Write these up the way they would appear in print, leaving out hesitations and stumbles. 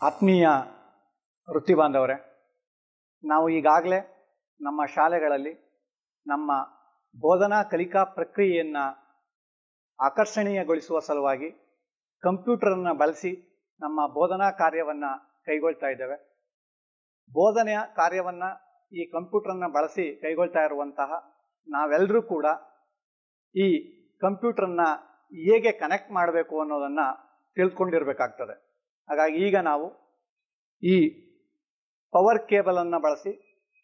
ಆತ್ಮೀಯ ವೃತ್ತಿ ಬಾಂಧವರೇ, ನಾವು ಈಗಾಗಲೇ ನಮ್ಮ ಶಾಲೆಗಳಲ್ಲಿ ನಮ್ಮ ಬೋಧನಾ ಕಲಿಕಾ ಪ್ರಕ್ರಿಯೆಯನ್ನು ಆಕರ್ಷಣೀಯಗೊಳಿಸುವ ಸಲುವಾಗಿ ಕಂಪ್ಯೂಟರನ್ನು ಬಳಸಿ ನಮ್ಮ ಬೋಧನಾ ಕಾರ್ಯವನ್ನು ಕೈಗೊಳ್ತಾ ಇದ್ದೇವೆ. ಬೋಧನೆಯ ಕಾರ್ಯವನ್ನು ಈ ಕಂಪ್ಯೂಟರನ್ನು ಬಳಸಿ ಕೈಗೊಳ್ತಾ ಇರುವಂತಹ ನಾವೆಲ್ಲರೂ ಕೂಡ ಈ ಕಂಪ್ಯೂಟರನ್ನು ಹೇಗೆ ಕನೆಕ್ಟ್ ಮಾಡಬೇಕು ಅನ್ನೋದನ್ನು ತಿಳ್ಕೊಂಡಿರಬೇಕಾಗ್ತದೆ. ಹಾಗಾಗಿ ಈಗ ನಾವು ಈ ಪವರ್ ಕೇಬಲನ್ನು ಬಳಸಿ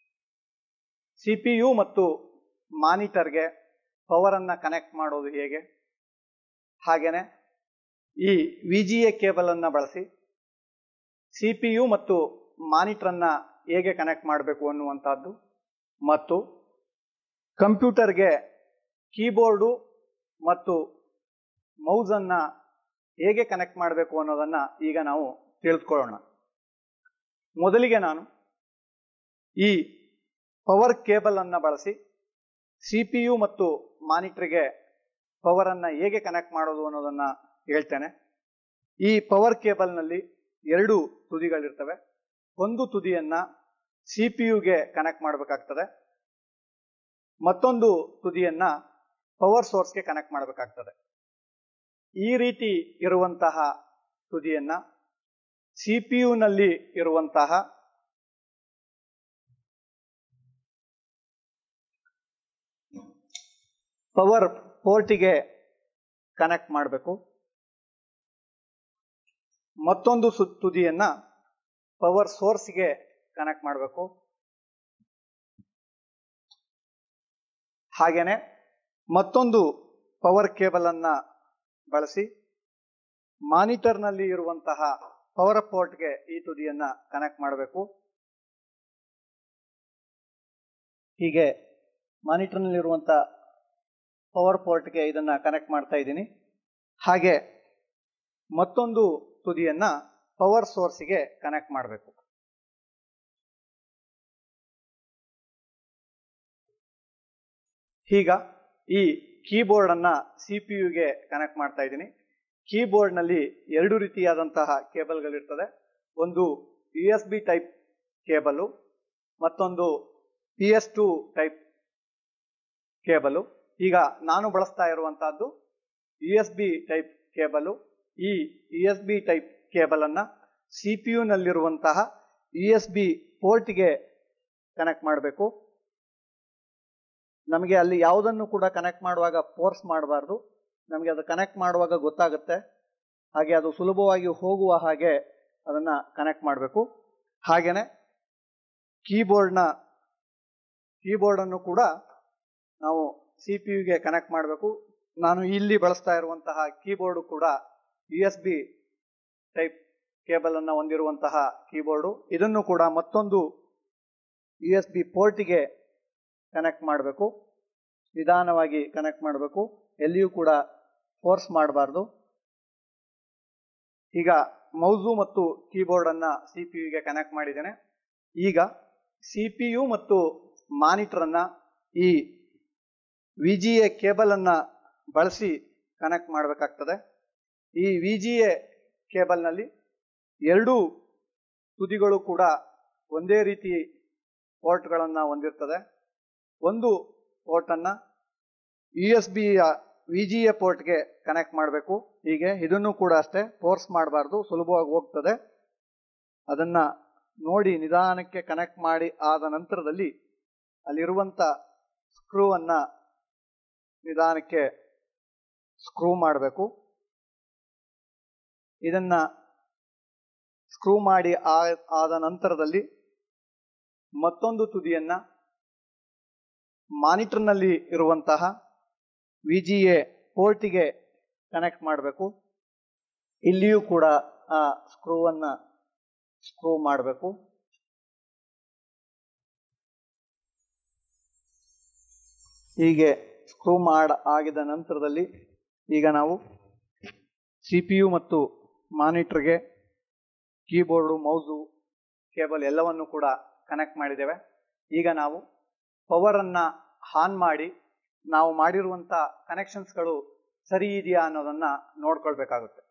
CPU ಮತ್ತು ಮಾನಿಟರ್ಗೆ ಪವರನ್ನು ಕನೆಕ್ಟ್ ಮಾಡೋದು ಹೇಗೆ, ಹಾಗೆಯೇ ಈ VGA ಕೇಬಲನ್ನು ಬಳಸಿ CPU ಮತ್ತು ಮಾನಿಟರನ್ನು ಹೇಗೆ ಕನೆಕ್ಟ್ ಮಾಡಬೇಕು ಅನ್ನುವಂಥದ್ದು, ಮತ್ತು ಕಂಪ್ಯೂಟರ್ಗೆ ಕೀಬೋರ್ಡು ಮತ್ತು ಮೌಸನ್ನು ಹೇಗೆ ಕನೆಕ್ಟ್ ಮಾಡಬೇಕು ಅನ್ನೋದನ್ನು ಈಗ ನಾವು ತಿಳಿದುಕೊಳ್ಳೋಣ. ಮೊದಲಿಗೆ ನಾನು ಈ ಪವರ್ ಕೇಬಲನ್ನು ಬಳಸಿ CPU ಮತ್ತು ಮಾನಿಟರ್ಗೆ ಪವರನ್ನು ಹೇಗೆ ಕನೆಕ್ಟ್ ಮಾಡೋದು ಅನ್ನೋದನ್ನು ಹೇಳ್ತೇನೆ. ಈ ಪವರ್ ಕೇಬಲ್ನಲ್ಲಿ ಎರಡು ತುದಿಗಳಿರ್ತವೆ. ಒಂದು ತುದಿಯನ್ನು CPUಗೆ ಕನೆಕ್ಟ್ ಮಾಡಬೇಕಾಗ್ತದೆ, ಮತ್ತೊಂದು ತುದಿಯನ್ನು ಪವರ್ ಸೋರ್ಸ್ಗೆ ಕನೆಕ್ಟ್ ಮಾಡಬೇಕಾಗ್ತದೆ. ಈ ರೀತಿ ಇರುವಂತಹ ತುದಿಯನ್ನು CPUನಲ್ಲಿ ಇರುವಂತಹ ಪವರ್ ಪೋರ್ಟಿಗೆ ಕನೆಕ್ಟ್ ಮಾಡಬೇಕು, ಮತ್ತೊಂದು ತುದಿಯನ್ನು ಪವರ್ ಸೋರ್ಸ್ಗೆ ಕನೆಕ್ಟ್ ಮಾಡಬೇಕು. ಹಾಗೇನೆ ಮತ್ತೊಂದು ಪವರ್ ಕೇಬಲನ್ನು ಬಳಸಿ ಮಾನಿಟರ್ನಲ್ಲಿ ಇರುವಂತಹ ಪವರ್ ಪೋರ್ಟ್ಗೆ ಈ ತುದಿಯನ್ನು ಕನೆಕ್ಟ್ ಮಾಡಬೇಕು. ಹೀಗೆ ಮಾನಿಟರ್ನಲ್ಲಿರುವಂಥ ಪವರ್ ಪೋರ್ಟ್ಗೆ ಇದನ್ನು ಕನೆಕ್ಟ್ ಮಾಡ್ತಾ ಇದ್ದೀನಿ. ಹಾಗೆ ಮತ್ತೊಂದು ತುದಿಯನ್ನು ಪವರ್ ಸೋರ್ಸ್ಗೆ ಕನೆಕ್ಟ್ ಮಾಡಬೇಕು. ಈಗ ಈ ಕೀಬೋರ್ಡನ್ನು CPUಗೆ ಕನೆಕ್ಟ್ ಮಾಡ್ತಾ ಇದ್ದೀನಿ. ಕೀಬೋರ್ಡ್ನಲ್ಲಿ ಎರಡು ರೀತಿಯಾದಂತಹ ಕೇಬಲ್ಗಳಿರ್ತದೆ. ಒಂದು USB ಟೈಪ್ ಕೇಬಲು, ಮತ್ತೊಂದು PS2 ಟೈಪ್ ಕೇಬಲು. ಈಗ ನಾನು ಬಳಸ್ತಾ ಇರುವಂತಹದ್ದು USB ಟೈಪ್ ಕೇಬಲು. ಈ USB ಟೈಪ್ ಕೇಬಲನ್ನು CPUನಲ್ಲಿರುವಂತಹ USB ಪೋರ್ಟ್ಗೆ ಕನೆಕ್ಟ್ ಮಾಡಬೇಕು. ನಮಗೆ ಅಲ್ಲಿ ಯಾವುದನ್ನು ಕೂಡ ಕನೆಕ್ಟ್ ಮಾಡುವಾಗ ಫೋರ್ಸ್ ಮಾಡಬಾರ್ದು. ನಮಗೆ ಅದು ಕನೆಕ್ಟ್ ಮಾಡುವಾಗ ಗೊತ್ತಾಗುತ್ತೆ, ಹಾಗೆ ಅದು ಸುಲಭವಾಗಿ ಹೋಗುವ ಹಾಗೆ ಅದನ್ನು ಕನೆಕ್ಟ್ ಮಾಡಬೇಕು. ಹಾಗೆಯೇ ಕೀಬೋರ್ಡನ್ನು ಕೂಡ ನಾವು CPUಗೆ ಕನೆಕ್ಟ್ ಮಾಡಬೇಕು. ನಾನು ಇಲ್ಲಿ ಬಳಸ್ತಾ ಇರುವಂತಹ ಕೀಬೋರ್ಡು ಕೂಡ USB ಟೈಪ್ ಕೇಬಲನ್ನು ಹೊಂದಿರುವಂತಹ ಕೀಬೋರ್ಡು. ಇದನ್ನು ಕೂಡ ಮತ್ತೊಂದು USB ಪೋರ್ಟಿಗೆ ಕನೆಕ್ಟ್ ಮಾಡಬೇಕು. ನಿಧಾನವಾಗಿ ಕನೆಕ್ಟ್ ಮಾಡಬೇಕು, ಎಲ್ಲಿಯೂ ಕೂಡ ಫೋರ್ಸ್ ಮಾಡಬಾರ್ದು. ಈಗ ಮೌಸು ಮತ್ತು ಕೀಬೋರ್ಡನ್ನು CPUಗೆ ಕನೆಕ್ಟ್ ಮಾಡಿದ್ದೇನೆ. ಈಗ CPU ಮತ್ತು ಮಾನಿಟರನ್ನು ಈ VGA ಕೇಬಲನ್ನು ಬಳಸಿ ಕನೆಕ್ಟ್ ಮಾಡಬೇಕಾಗ್ತದೆ. ಈ VGA ಕೇಬಲ್ನಲ್ಲಿ ಎರಡೂ ತುದಿಗಳು ಕೂಡ ಒಂದೇ ರೀತಿ ಪೋರ್ಟ್ಗಳನ್ನು ಹೊಂದಿರ್ತದೆ. ಒಂದು ಪೋರ್ಟನ್ನು VGA ಪೋರ್ಟ್ಗೆ ಕನೆಕ್ಟ್ ಮಾಡಬೇಕು. ಹೀಗೆ ಇದನ್ನು ಕೂಡ ಅಷ್ಟೇ, ಫೋರ್ಸ್ ಮಾಡಬಾರ್ದು, ಸುಲಭವಾಗಿ ಹೋಗ್ತದೆ. ಅದನ್ನು ನೋಡಿ ನಿಧಾನಕ್ಕೆ ಕನೆಕ್ಟ್ ಮಾಡಿ ಆದ ನಂತರದಲ್ಲಿ ಅಲ್ಲಿರುವಂಥ ಸ್ಕ್ರೂವನ್ನು ನಿಧಾನಕ್ಕೆ ಸ್ಕ್ರೂ ಮಾಡಬೇಕು. ಇದನ್ನು ಸ್ಕ್ರೂ ಮಾಡಿ ಆದ ನಂತರದಲ್ಲಿ ಮತ್ತೊಂದು ತುದಿಯನ್ನು ಮಾನಿಟರ್ನಲ್ಲಿ ಇರುವಂತಹ VGA ಪೋರ್ಟಿಗೆ ಕನೆಕ್ಟ್ ಮಾಡಬೇಕು. ಇಲ್ಲಿಯೂ ಕೂಡ ಆ ಸ್ಕ್ರೂವನ್ನು ಸ್ಕ್ರೂ ಮಾಡಬೇಕು. ಹೀಗೆ ಸ್ಕ್ರೂ ಆಗಿದ ನಂತರದಲ್ಲಿ ಈಗ ನಾವು CPU ಮತ್ತು ಮಾನಿಟರ್ಗೆ ಕೀಬೋರ್ಡು, ಮೌಸು, ಕೇಬಲ್ ಎಲ್ಲವನ್ನು ಕೂಡ ಕನೆಕ್ಟ್ ಮಾಡಿದ್ದೇವೆ. ಈಗ ನಾವು ಪವರನ್ನು ಆನ್ ಮಾಡಿ ನಾವು ಮಾಡಿರುವಂಥ ಕನೆಕ್ಷನ್ಸ್ಗಳು ಸರಿ ಇದೆಯಾ ಅನ್ನೋದನ್ನು ನೋಡ್ಕೊಳ್ಬೇಕಾಗುತ್ತೆ.